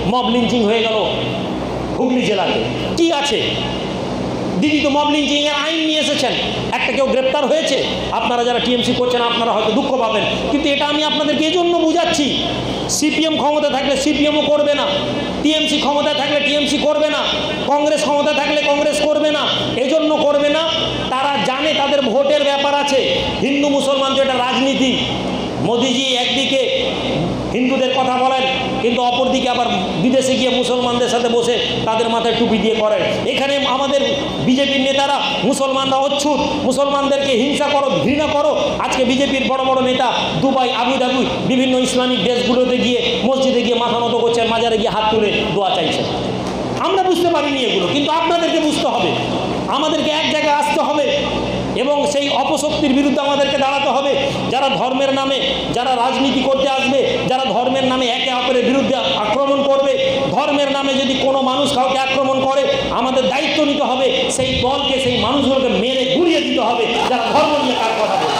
Mob lynching হয়ে গেল হুগলি জেলাতে। কি আছে দিদি, তো মব লিঞ্চিং এর আইন নিয়ে এসেছেন, একটা কেউ গ্রেপ্তার হয়েছে। আপনারা যারা টিএমসি করছেন আপনারা হয়তো দুঃখ পাবেন, কিন্তু এটা আমি আপনাদেরকে এই জন্য বুঝাচ্ছি, সিপিএম ক্ষমতা থাকলে সিপিএমও করবে না, টিএমসি ক্ষমতায় থাকলে টিএমসি করবে না, কংগ্রেস ক্ষমতা থাকলে কংগ্রেস করবে না। এজন্য করবে না, তারা জানে তাদের ভোটের ব্যাপার আছে। হিন্দু মুসলমান তো এটা রাজনীতি। মোদিজি একদিকে হিন্দুদের কথা বলেন, কিন্তু অপরদিকে আবার বিদেশে গিয়ে মুসলমানদের সাথে বসে তাদের মাথায় টুপি দিয়ে করেন। এখানে আমাদের বিজেপির নেতারা মুসলমানরা অচ্ছুত, মুসলমানদেরকে হিংসা করো, ঘৃণা করো। আজকে বিজেপির বড় বড় নেতা দুবাই, আবুধাবি, বিভিন্ন ইসলামিক দেশগুলোতে গিয়ে মসজিদে গিয়ে মাথা নত করছেন, মাজারে গিয়ে হাত তুলে দোয়া চাইছেন। আমরা বুঝতে পারিনি এগুলো, কিন্তু আপনাদেরকে বুঝতে হবে। আমাদেরকে এক জায়গায় আসতে হবে এবং সেই অপশক্তির বিরুদ্ধে আমাদেরকে দাঁড়াতে হবে। যারা ধর্মের নামে, যারা রাজনীতি করতে আসবে, যারা ধর্মের নামে একে অপরের বিরুদ্ধে আক্রমণ করবে, ধর্মের নামে যদি কোনো মানুষ কাউকে আক্রমণ করে, আমাদের দায়িত্ব নিতে হবে, সেই দলকে, সেই মানুষগুলোকে মেরে গুড়িয়ে দিতে হবে যারা ধর্ম নিয়ে কার কথা বলে।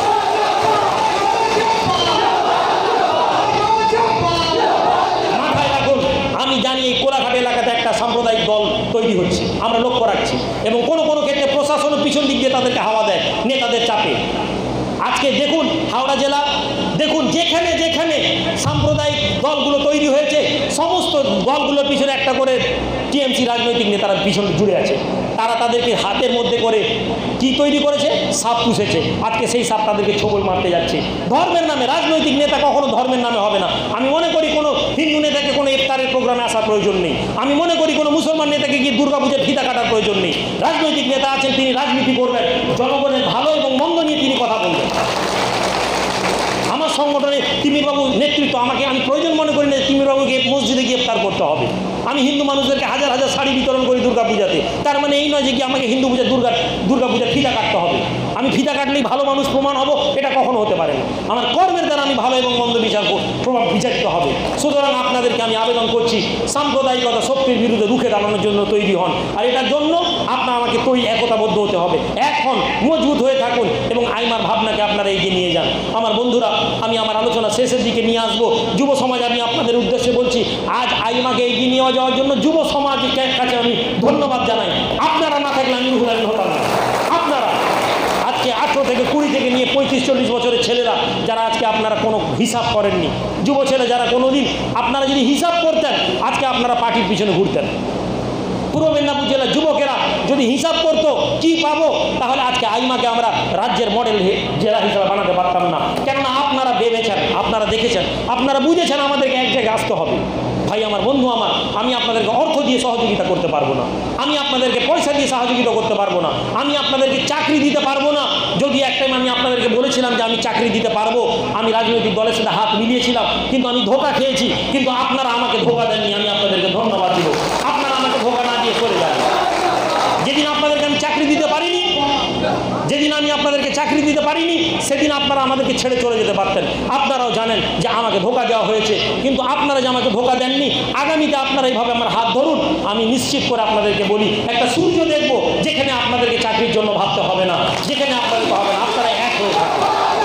মাথায় রাখুন, আমি জানি এই কোলাঘাট এলাকাতে একটা সাম্প্রদায়িক দল তৈরি হচ্ছে, আমরা লক্ষ্য রাখছি, এবং কোনো কোনো ক্ষেত্রে প্রশাসনের পিছন দিক দিয়ে তাদেরকে হাওয়া দেয় নেতাদের চাপে। আজকে দেখুন হাওড়া জেলা, দেখুন যেখানে যেখানে সাম্প্রদায়িক দলগুলো তৈরি হয়েছে, সমস্ত দলগুলোর পিছনে একটা করে টিএমসি রাজনৈতিক নেতারা পিছনে জুড়ে আছে। তারা তাদেরকে হাতের মধ্যে করে কি তৈরি করেছে, সাপ পুষেছে। আজকে সেই সাপ তাদেরকে ছোবল মারতে যাচ্ছে ধর্মের নামে। রাজনৈতিক নেতা কখনো ধর্মের নামে হবে না। আমি মনে করি কোনো হিন্দু নেতাকে কোনো ইফতারের প্রোগ্রামে আসার প্রয়োজন নেই। আমি মনে করি কোনো মুসলমান নেতাকে গিয়ে দুর্গাপূজার ফিতা কাটার প্রয়োজন নেই। রাজনৈতিক নেতা আছেন, তিনি রাজনীতি করবেন, জনগণের ভালো এবং মন্দ নিয়ে তিনি কথা বলবেন। আমার সংগঠনে তিমিরবাবু নেতৃত্ব, আমি প্রয়োজন মনে করি না তিমিরবাবুকে মসজিদে গিয়ে ইফতার করতে হবে। আমি হিন্দু মানুষদেরকে হাজার হাজার শাড়ি বিতরণ করি দুর্গাপূজাতে। তার মানে এই নয় যে কি আমাকে হিন্দু পূজা দুর্গাপূজার ফিতা কাটতে হবে। আমি ফিতা কাটলেই ভালো মানুষ প্রমাণ হব, এটা কখনো হতে পারে না। আমার কর্মের দ্বারা আমি ভালো এবং মন্দ বিচারিত হবে। সুতরাং আপনাদেরকে আমি আবেদন করছি, সাম্প্রদায়িকতা শক্তির বিরুদ্ধে রুখে দাঁড়ানোর জন্য তৈরি হন। আর এটার জন্য আমাকে একতাবদ্ধ হতে হবে। এখন মজবুত হয়ে থাকুন এবং আইমার ভাবনাকে আপনারা এগিয়ে নিয়ে যান। আমার বন্ধুরা, আমি আমার আলোচনা শেষের দিকে নিয়ে আসবো। যুব সমাজ, আমি আপনাদের উদ্দেশ্যে বলছি, আজ আইমাকে এগিয়ে নিয়ে যাওয়ার জন্য যুব সমাজের কাছে আমি ধন্যবাদ জানাই। আপনারা না থাকলে আমি রুহুল আমিন হতাম না। আপনারা আজকে 18 থেকে 20 থেকে নিয়ে 35-40 বছরের ছেলেরা যারা আজকে আপনারা কোনো হিসাব করেননি, যুব ছেলে যারা কোনোদিন আপনারা যদি হিসাব করতেন, আজকে আপনারা পার্টির পিছনে ঘুরতেন। পূর্ব মেদিনীপুর জেলার যুবকেরা যদি হিসাব করতো কি পাবো, তাহলে আজকে আইমাকে আমরা রাজ্যের মডেল জেলা হিসাবে বানাতে পারতাম না। কেননা আপনারা ভেবেছেন, আপনারা দেখেছেন, আপনারা বুঝেছেন আমাদেরকে এক জায়গায় আসতে হবে। ভাই আমার, বন্ধু আমার, আমি আপনাদেরকে অর্থ দিয়ে সহযোগিতা করতে পারবো না, আমি আপনাদেরকে পয়সা দিয়ে সহযোগিতা করতে পারবো না, আমি আপনাদেরকে চাকরি দিতে পারবো না। যদি এক টাইম আমি আপনাদেরকে বলেছিলাম যে আমি চাকরি দিতে পারবো, আমি রাজনৈতিক দলের সাথে হাত মিলিয়েছিলাম, কিন্তু আমি ধোঁকা খেয়েছি। কিন্তু আপনারা আমাকে ধোঁকা দেননি, আমি আপনাদেরকে ধন্যবাদ দিব। আপনারা আমাকে ধোঁকা না দিয়ে চলে যান। যেদিন আপনাদেরকে আমি চাকরি দিতে পারিনি, যেদিন আমি আপনাদেরকে চাকরি দিতে পারিনি, সেদিন আপনারা আমাদেরকে ছেড়ে চলে যেতে পারতেন। আপনারাও জানেন যে আমাকে ধোঁকা দেওয়া হয়েছে, কিন্তু আপনারা যে আমাকে ধোঁকা দেননি, আগামীতে আপনারা এইভাবে আমার হাত ধরুন। আমি নিশ্চিত করে আপনাদেরকে বলি, একটা সূর্য দেখব যেখানে আপনাদেরকে চাকরির জন্য ভাবতে হবে না, যেখানে আপনাদেরকে হবে না, আপনারা এক হয়ে থাকবেন।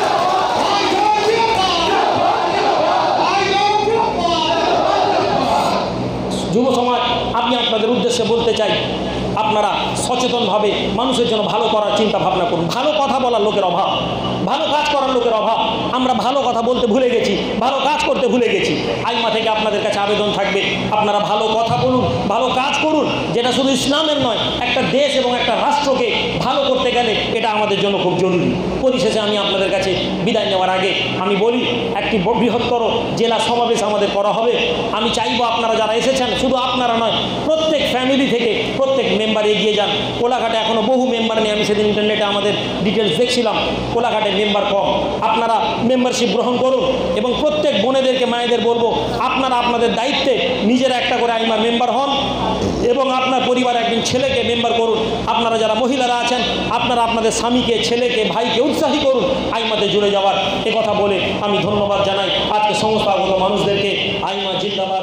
যুব সমাজ, আমি আপনাদের উদ্দেশ্যে বলতে চাই, আপনারা সচেতনভাবে মানুষের জন্য ভালো করার চিন্তা ভাবনা করুন। ভালো কথা বলার লোকের অভাব, ভালো কাজ করার লোকের অভাব। আমরা ভালো কথা বলতে ভুলে গেছি, ভালো কাজ করতে ভুলে গেছি। আইমা থেকে আপনাদের কাছে আবেদন থাকবে, আপনারা ভালো কথা বলুন, ভালো কাজ করুন। যেটা শুধু ইসলামের নয়, একটা দেশ এবং একটা রাষ্ট্রকে ভালো করতে গেলে এটা আমাদের জন্য খুব জরুরি। পরিশেষে আমি আপনাদের কাছে বিদায় নেওয়ার আগে আমি বলি, একটি বৃহত্তর জেলা সমাবেশ আমাদের করা হবে। আমি চাইবো আপনারা যারা এসেছেন, শুধু আপনারা নয়, প্রত্যেক ফ্যামিলি থেকে প্রত্যেক মেম্বার এগিয়ে যান। কোলাঘাটে এখনও বহু মেম্বার নেই। আমি সেদিন ইন্টারনেটে আমাদের ডিটেলস দেখছিলাম, কোলাঘাটের মেম্বার কম। আপনারা মেম্বারশিপ গ্রহণ করুন এবং প্রত্যেক বোনেদেরকে, মায়েদের বলবো, আপনারা আপনাদের দায়িত্বে নিজেরা একটা করে আইমার মেম্বার হন এবং আপনার পরিবারে একজন ছেলেকে মেম্বার করুন। আপনারা যারা মহিলারা আছেন, আপনারা আপনাদের স্বামীকে, ছেলেকে, ভাইকে উৎসাহী করুন আইমাতে জুড়ে যাওয়ার। কথা বলে আমি ধন্যবাদ জানাই আজকে সমস্ত আগত মানুষদেরকে। আইমা জিন্দাবাদ।